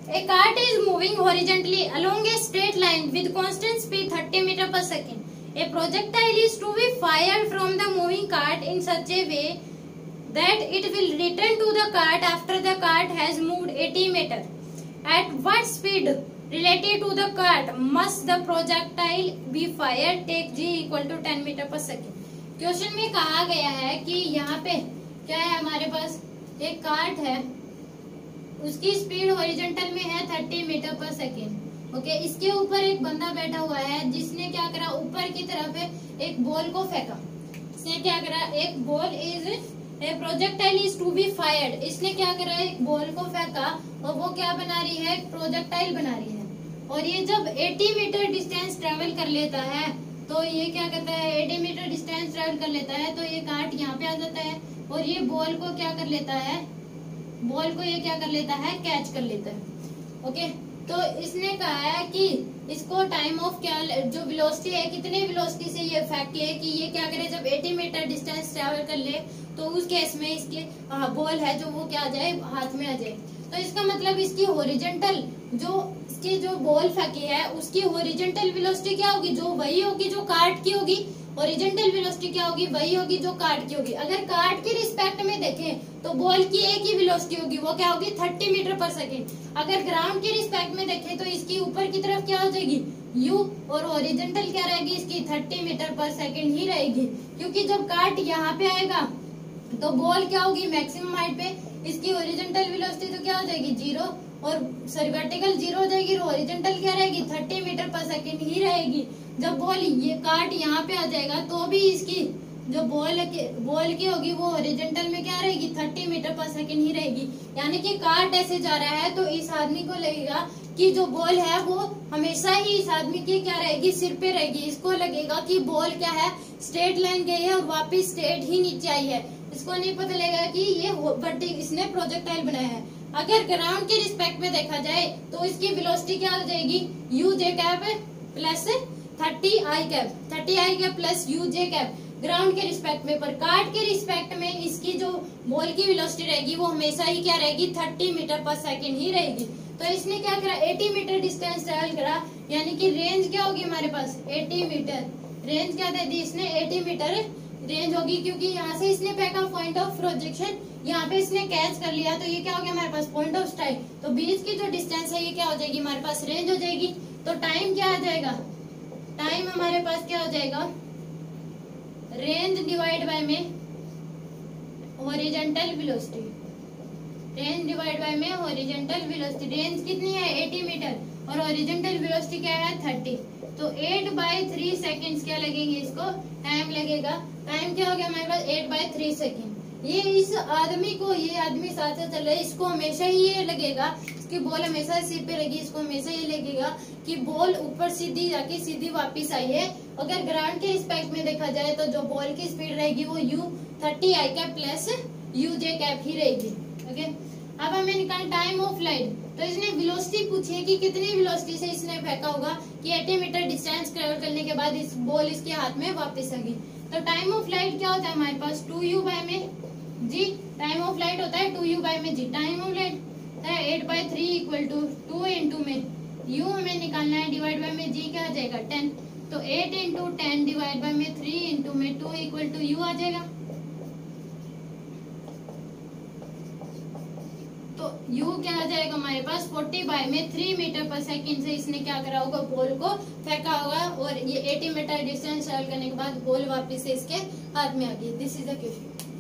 A cart is moving horizontally along a straight line with constant speed 30 meter per second. A projectile is to be fired from the moving cart in such a way that it will return to the cart after the cart has moved 80 meter. At what speed relative to the cart must the projectile be fired? Take g equal to 10 meter per second. Question में कहा गया है कि यहाँ पे क्या है, हमारे पास एक कार्ट है, उसकी स्पीड हॉरिजॉन्टल में है 30 मीटर पर सेकेंड। ओके, इसके ऊपर एक बंदा बैठा हुआ है जिसने क्या करा, ऊपर की तरफ एक बॉल को फेंका। इसने क्या करा, एक ball is a projectile is to be fired. इसने क्या करा, एक बॉल को फेंका और वो क्या बना रही है, प्रोजेक्टाइल बना रही है। और ये जब 80 मीटर डिस्टेंस ट्रेवल कर लेता है तो ये क्या करता है, 80 मीटर डिस्टेंस ट्रेवल कर लेता है तो ये कार्ट यहाँ पे आ जाता है और ये बॉल को क्या कर लेता है, बॉल को ये क्या कर लेता है, कैच कर लेता है। ओके, तो इसने कहा है कि इसको टाइम ऑफ क्या, जो वेलोसिटी है, कितने वेलोसिटी से ये फेंके कि ये क्या करे, जब 80 मीटर डिस्टेंस ट्रेवल कर ले तो उस केस में इसके बॉल है जो वो क्या आ जाए, हाथ में आ जाए। तो इसका मतलब इसकी हॉरिजॉन्टल जो बॉल फेंकी है उसकी हॉरिजॉन्टल वेलोसिटी क्या होगी, जो वही होगी जो कार्ट की होगी। हॉरिजॉन्टल वेलोसिटी क्या होगी, वही होगी जो कार्ट की होगी। अगर कार्ट के रिस्पेक्ट में देखें तो बॉल की एक ही वेलोसिटी होगी, वो क्या होगी, 30 मीटर पर सेकेंड। अगर ग्राउंड के रिस्पेक्ट में देखें तो इसकी ऊपर की तरफ क्या हो जाएगी, u, और हॉरिजॉन्टल क्या रहेगी, इसकी 30 मीटर पर सेकेंड ही रहेगी। क्योंकि जब कार्ट यहाँ पे आएगा तो बॉल क्या होगी, मैक्सिमम हाइट पे, इसकी हॉरिजॉन्टल वेलोसिटी तो क्या हो जाएगी, 0, और वर्टिकल 0 हो जाएगी, और हॉरिजॉन्टल क्या रहेगी, 30 मीटर पर सेकेंड ही रहेगी। जब बॉल ये कार्ट यहाँ पे आ जाएगा तो भी इसकी जो बॉल की होगी वो हॉरिजॉन्टल में क्या रहेगी, 30 मीटर पर सेकेंड ही रहेगी। यानी कि कार्ट ऐसे जा रहा है तो इस आदमी को लगेगा कि जो बॉल है वो हमेशा ही इस आदमी की क्या रहेगी, सिर पे रहेगी। इसको लगेगा कि बॉल क्या है, स्ट्रेट लाइन गई है और वापिस स्ट्रेट ही नीचे आई है। इसको नहीं पता लगेगा कि ये इसने प्रोजेक्टाइल बनाया है। अगर ग्राउंड के रिस्पेक्ट में देखा जाए तो इसकी वेलोसिटी क्या हो जाएगी, u j cap plus 30 i cap plus u j cap ground के रिस्पेक्ट में। पर कार्ट के रिस्पेक्ट में इसकी जो बॉल की वेलोसिटी रहेगी वो हमेशा ही क्या रहेगी, 30 मीटर पर सेकेंड ही रहेगी। तो इसने क्या करा, 80 मीटर डिस्टेंस ट्रेवल करा, यानी कि रेंज क्या होगी हमारे पास, 80 मीटर। रेंज क्या दे दी इसने, 80 मीटर रेंज होगी, क्योंकि यहाँ से इसने फेंका पॉइंट ऑफ प्रोजेक्शन, यहाँ पे इसने कैच कर लिया तो ये क्या हो गया हमारे पास, पॉइंट ऑफ स्ट्राइक। तो बीच की जो डिस्टेंस है ये क्या हो जाएगी, हमारे पास रेंज हो जाएगी। तो टाइम क्या आ जाएगा, टाइम हमारे पास क्या हो जाएगा, रेंज डिवाइड बाय में horizontal velocity, range divide by में हॉरिजॉन्टल वेलोसिटी। रेंज कितनी है, 80 मीटर, और हॉरिजॉन्टल वेलोसिटी क्या है, 30। तो 8/3 सेकेंड्स क्या लगेंगे, इसको टाइम लगेगा। टाइम क्या हो गया हमारे पास, 8/3 सेकेंड। ये इस आदमी को, ये आदमी साथ साथ चल रहा है, इसको हमेशा ही ये लगेगा, इसकी बॉल हमेशा सिर पे लगी, इसको हमेशा ये लगेगा कि बॉल ऊपर सीधी जाके सीधी वापस आई है। अगर ग्राउंड के रिस्पेक्ट में देखा जाए तो जो बॉल की स्पीड रहेगी वो u30 i cap plus u j cap ही रहेगी। ओके, अब हमें निकालना टाइम ऑफ फ्लाइट। तो इसने वेलोसिटी पूछी है कि कितनी वेलोसिटी से इसने फेंका होगा कि 80 मीटर डिस्टेंस ट्रेवल करने के बाद इस बॉल इसके हाथ में वापस आ गई। तो टाइम ऑफ फ्लाइट क्या होता है हमारे पास, 2u बाय में जी। टाइम ऑफ फ्लाइट होता है 2u बाय में जी। टाइम ऑफ फ्लाइट है 8/3 इक्वल टू 2 इंटू में u हमें निकालना है, डिवाइड बाय में जी क्या आ जाएगा, 10। तो 8 इंटू 10 डिवाइड बाय में 3 इंटू में 2 इक्वल टू u आ जाएगा। तो u क्या आ जाएगा हमारे पास, 40/3 मीटर पर सेकेंड से इसने क्या करा होगा, बॉल को फेंका होगा, और ये 80 मीटर डिस्टेंस ट्रेवल करने के बाद बॉल वापस से इसके हाथ में आ गई। This is the question.